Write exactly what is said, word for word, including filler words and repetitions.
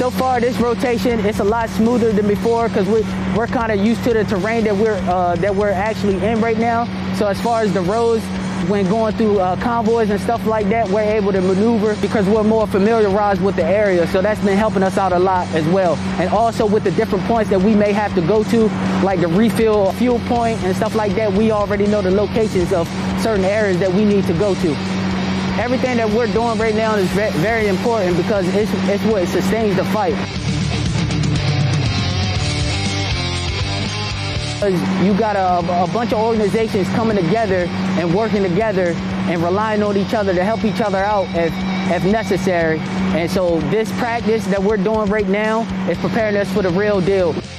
so far this rotation, it's a lot smoother than before because we, we're kind of used to the terrain that we're, uh, that we're actually in right now. So as far as the roads, when going through uh, convoys and stuff like that, we're able to maneuver because we're more familiarized with the area. So that's been helping us out a lot as well. And also with the different points that we may have to go to, like the refill fuel point and stuff like that, we already know the locations of certain areas that we need to go to. Everything that we're doing right now is very important because it's, it's what sustains the fight. You got a, a bunch of organizations coming together and working together and relying on each other to help each other out if, if necessary. And so this practice that we're doing right now is preparing us for the real deal.